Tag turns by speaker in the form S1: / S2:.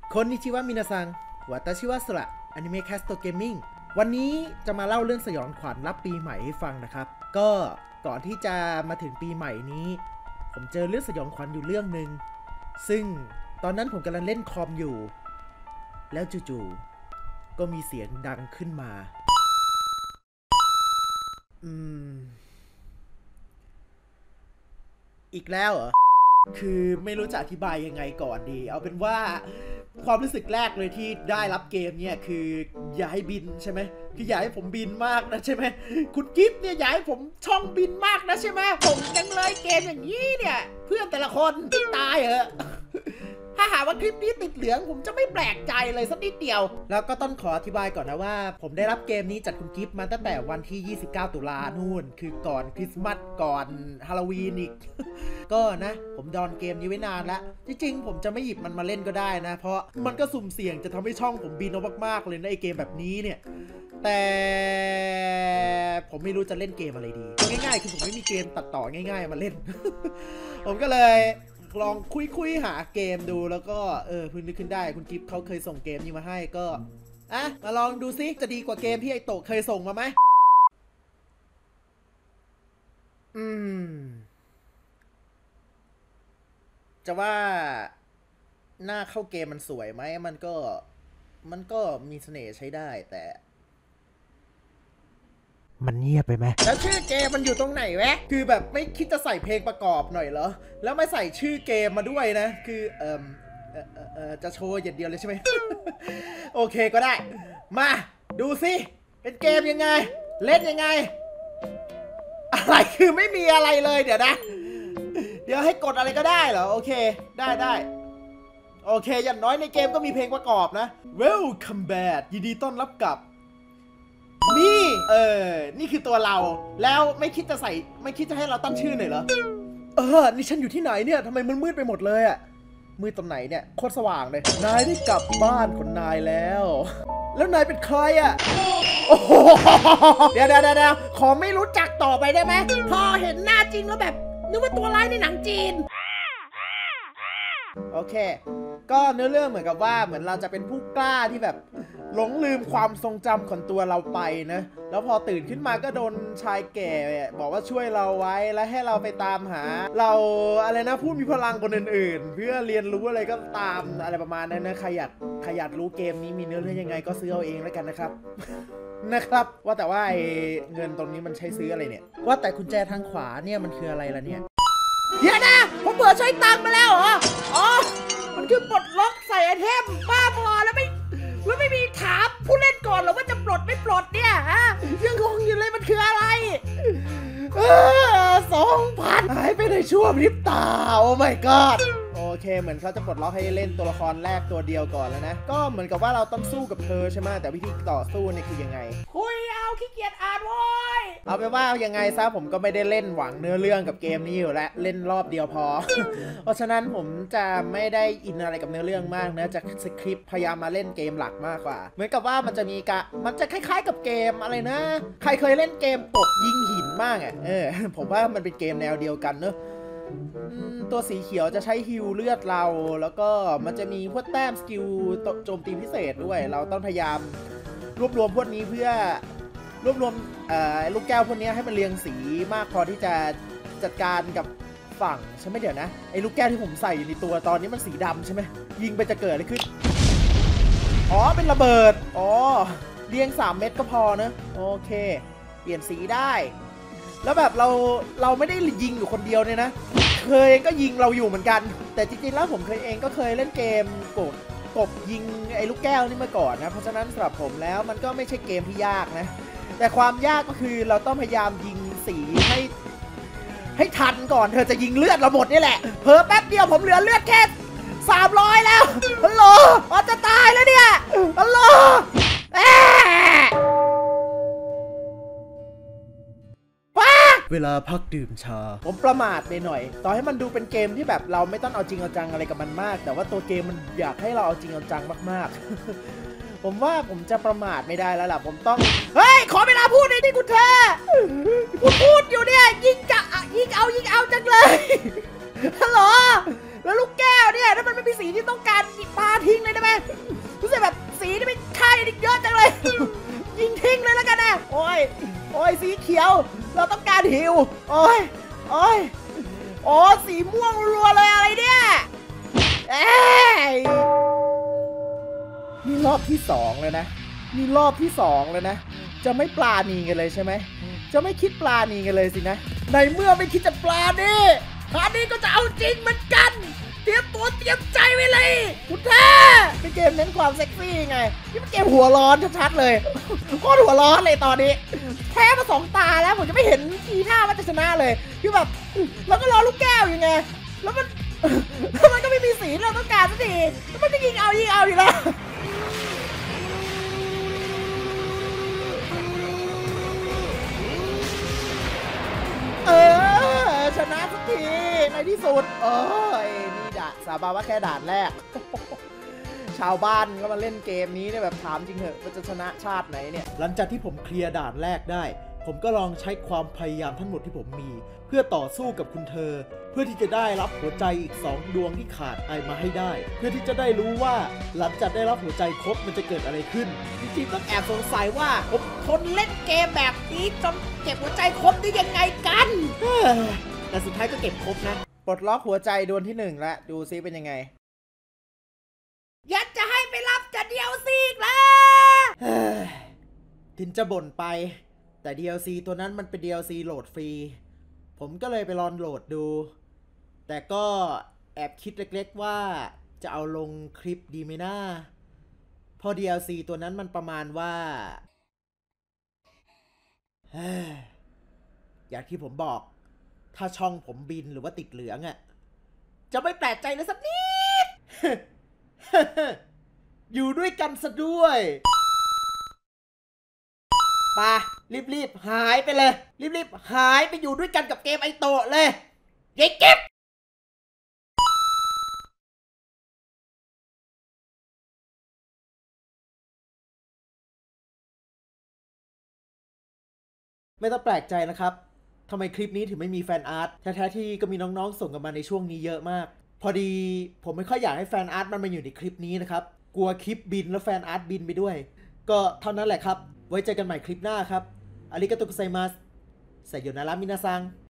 S1: คนนิชิวะมินาซังวาตาชิวะสุระอนิเมะแคสโตเกมมิ่งวันนี้จะมาเล่าเรื่องสยองขวัญรับปีใหม่ให้ฟังนะครับก็ก่อนที่จะมาถึงปีใหม่นี้ผมเจอเรื่องสยองขวัญอยู่เรื่องหนึ่งซึ่งตอนนั้นผมกำลังเล่นคอมอยู่แล้วจู่ๆก็มีเสียงดังขึ้นมาอีกแล้วเหรอคือไม่รู้จะอธิบายยังไงก่อนดีเอาเป็นว่าความรู้สึกแรกเลยที่ได้รับเกมเนี่ยคืออย่าให้บินใช่ไหมคืออย่าให้ผมบินมากนะใช่ไหมคุณกิฟต์เนี่ยอย่าให้ผมช่องบินมากนะใช่ไหมผมจังเลยเกมอย่างนี้เนี่ยเพื่อนแต่ละคนตายเหรอถ้าหากว่าคลิปนี้ติดเหลืองผมจะไม่แปลกใจเลยสักนิดเดียวแล้วก็ต้องขออธิบายก่อนนะว่าผมได้รับเกมนี้จากคุณกิฟต์มาตั้งแต่วันที่29ตุลานู่นคือก่อนคริสต์มาสก่อนฮาโลวีนอีก ก็นะผมดอนเกมนี้ไว้นานแล้วจริงๆผมจะไม่หยิบมันมาเล่นก็ได้นะเพราะมันก็สุ่มเสี่ยงจะทำให้ช่องผมบินเอามากๆเลยนะไอเกมแบบนี้เนี่ยแต่ผมไม่รู้จะเล่นเกมอะไรดีง่ายๆคือผมไม่มีเกมตัดต่อง่ายๆมาเล่น ผมก็เลยลองคุยหาเกมดูแล้วก็เพิ่งนึกขึ้นได้คุณกิฟต์เขาเคยส่งเกมนี้มาให้ก็มาลองดูซิจะดีกว่าเกมที่ไอโตะเคยส่งมาไหมจะว่าหน้าเข้าเกมมันสวยไหมมันก็มีเสน่ห์ใช้ได้แต่มันเงียบไปไหมแล้วชื่อเกมมันอยู่ตรงไหนวะคือแบบไม่คิดจะใส่เพลงประกอบหน่อยเหรอแล้วไม่ใส่ชื่อเกมมาด้วยนะคือจะโชว์อย่างเดียวเลยใช่ไหม โอเคก็ได้มาดูสิเป็นเกมยังไงเล่นยังไงอะไรคือไม่มีอะไรเลยเดี๋ยวนะเดี๋ยวให้กดอะไรก็ได้เหรอโอเคได้โอเคอย่างน้อยในเกมก็มีเพลงประกอบนะ Welcome back ยินดีต้อนรับกับนี่นี่คือตัวเราแล้วไม่คิดจะให้เราตั้งชื่อหน่อยเหรอนี่ฉันอยู่ที่ไหนเนี่ยทำไมมันมืดไปหมดเลยอะมืดตรงไหนเนี่ยโคตรสว่างเลยนายได้กลับบ้านของนายแล้วนายเป็นใครอะโอ้โหเดี๋ยวขอไม่รู้จักต่อไปได้ไหมพอเห็นหน้าจริงแล้วแบบนึกว่าตัวร้ายในหนังจีนโอเคก็เนื้อเรื่องเหมือนกับว่าเหมือนเราจะเป็นผู้กล้าที่แบบหลงลืมความทรงจำของตัวเราไปนะแล้วพอตื่นขึ้นมาก็โดนชายแก่บอกว่าช่วยเราไว้แล้วให้เราไปตามหาเราอะไรนะผู้มีพลังคนอื่นๆเพื่อเรียนรู้อะไรก็ตามอะไรประมาณนั้นนะใครอยากรู้เกมนี้มีเนื้อเรื่องยังไงก็ซื้อเอาเองแล้วกันนะครับ นะครับว่าแต่ว่าเงินตรงนี้มันใช้ซื้ออะไรเนี่ยว่าแต่กุญแจทางขวาเนี่ยมันคืออะไรล่ะเนี่ยเดี๋ยวนะผมเบื่อใช้ตังค์มาแล้วเหรอมันคือปลดล็อกใส่ไอเทมบ้าพอแล้วไม่มีถามผู้เล่นก่อนหรอว่าจะปลดไม่ปลดเนี่ยฮะยังงงอยู่เลยมันคืออะไร2,000หายไปในชั่วพริบตาโอ้ my god โอเคเหมือนเขาจะปลดล็อกให้เล่นตัวละครแรกตัวเดียวก่อนแล้วนะก็เหมือนกับว่าเราต้องสู้กับเธอใช่ไหมแต่วิธีต่อสู้เนี่ยคือยังไงคุยเอาขี้เกียจอ่านโว้ยเอาไปว่ายังไงซะผมก็ไม่ได้เล่นหวังเนื้อเรื่องกับเกมนี้อยู่แล้วเล่นรอบเดียวพอ เพราะฉะนั้นผมจะไม่ได้อินอะไรกับเนื้อเรื่องมากนะจากสคริปต์พยายามมาเล่นเกมหลักมากกว่าเหมือนกับว่ามันจะคล้ายๆกับเกมอะไรนะใครเคยเล่นเกมกบยิงหินบ้างผมว่ามันเป็นเกมแนวเดียวกันเนอะตัวสีเขียวจะใช้ฮิลเลือดเราแล้วก็มันจะมีพวกแต้มสกิลโจมตีพิเศษด้วยเราต้องพยายามรวบรวมพวกนี้เพื่อรวบรวมลูกแก้วพวกนี้ให้มันเรียงสีมากพอที่จะจัดการกับฝั่งใช่ไหมเดี๋ยวนะไอ้ลูกแก้วที่ผมใส่อยู่ในตัวตอนนี้มันสีดำใช่ไหมยิงไปจะเกิดอะไรขึ้นเป็นระเบิดเรียง3เม็ดก็พอนะโอเคเปลี่ยนสีได้แล้วแบบเราไม่ได้ยิงอยู่คนเดียวเนี่ยนะเคยก็ยิงเราอยู่เหมือนกันแต่จริงๆแล้วผมเคยเล่นเกมกบยิงไอ้ลูกแก้วนี่มาก่อนนะเพราะฉะนั้นสำหรับผมแล้วมันก็ไม่ใช่เกมที่ยากนะแต่ความยากก็คือเราต้องพยายามยิงสีให้ทันก่อนเธอจะยิงเลือดเราหมดนี่แหละเพิ่มแป๊บเดียวผมเหลือเลือดแค่300แล้วฮัลโหลจะตายแล้วเนี่ยฮัลโหลเวลาพักดื่มชาผมประมาทไปหน่อยต่อให้มันดูเป็นเกมที่แบบเราไม่ต้องเอาจริงเอาจังอะไรกับมันมากแต่ว่าตัวเกมมันอยากให้เราเอาจริงเอาจังมากๆ ผมว่าผมจะประมาทไม่ได้แล้วล่ะผมต้องขอเวลาพูดหน่อยดิคุณเธอพูดอยู่เนี่ยยิงเอาจังเลยฮัลโหลแล้วลูกแก้วเนี่ยถ้ามันไม่มีสีที่ต้องการปาทิ้งเลยได้ไหมรู้สึกแบบสีนี่เป็นค่ายนี่เยอะจังเลย ยิงทิ้งเลยแล้วกันนะโอ้ยสีเขียวเราต้องการหิวโอ้สีม่วงรัวเลยอะไรเนี่ยนี่รอบที่2เลยนะนี่รอบที่2เลยนะจะไม่ปลาณีกันเลยใช่ไหมจะไม่คิดปลาณีกันเลยสินะในเมื่อไม่คิดจะปลาณีคราวนี้ก็จะเอาจริงเหมือนกันเตรียมตัวเตรียมใจไว้เลยคุณแท้เป็นเกมเน้นความเซ็กซี่ไงนี่เป็นเกมหัวร้อนชัดๆเลยโคตรหัวร้อนเลยตอนนี้แพ้มา2 ตาแล้วผมจะไม่เห็นทีท่าว่าจะชนะเลยคือแบบแล้วก็รอลูกแก้วอยู่ไงแล้วมันก็ไม่มีสีเราต้องการสักทีแล้วมันจะยิงเอาอยู่แล้วชนะสักทีในที่สุดนี่สาบานว่าแค่ด่านแรก ชาวบ้านก็มาเล่นเกมนี้เนี่ยแบบถามจริงเหอะว่าจะชนะชาติไหนเนี่ยหลังจากที่ผมเคลียร์ด่านแรกได้ผมก็ลองใช้ความพยายามทั้งหมดที่ผมมีเพื่อต่อสู้กับคุณเธอเพื่อที่จะได้รับหัวใจอีก2 ดวงที่ขาดไปมาให้ได้เพื่อที่จะได้รู้ว่าหลังจากได้รับหัวใจครบมันจะเกิดอะไรขึ้นจริงๆต้องแอบสงสัยว่าผมทนเล่นเกมแบบนี้จนเก็บหัวใจครบได้ยังไงกันแต่สุดท้ายก็เก็บครบนะปลดล็อกหัวใจดวงที่1แล้วดูซิเป็นยังไงยัดจะให้ไปรับจะเดียวซีกแล้วถึงจะบ่นไปแต่ DLC ตัวนั้นมันเป็น DLC โหลดฟรีผมก็เลยไปลองโหลดดูแต่ก็แอบคิดเล็กๆว่าจะเอาลงคลิปดีไหมนะพอ DLC ตัวนั้นมันประมาณว่าอย่างที่ผมบอกถ้าช่องผมบินหรือว่าติดเหลืองอ่ะจะไม่แปลกใจเลยสักนิด อยู่ด้วยกันซะด้วยปะรีบหายไปเลยรีบหายไปอยู่ด้วยกันกับเกมไอโตะเลยเก็บไม่ต้องแปลกใจนะครับทำไมคลิปนี้ถึงไม่มีแฟนอาร์ตแท้ๆที่ก็มีน้องๆส่งกันมาในช่วงนี้เยอะมากพอดีผมไม่ค่อยอยากให้แฟนอาร์ตมันมาอยู่ในคลิปนี้นะครับกลัวคลิปบินแล้วแฟนอาร์ตบินไปด้วยก็เท่านั้นแหละครับไว้เจอกันใหม่คลิปหน้าครับอาริกาโตกุไซมัสไซโยนารามินาซัง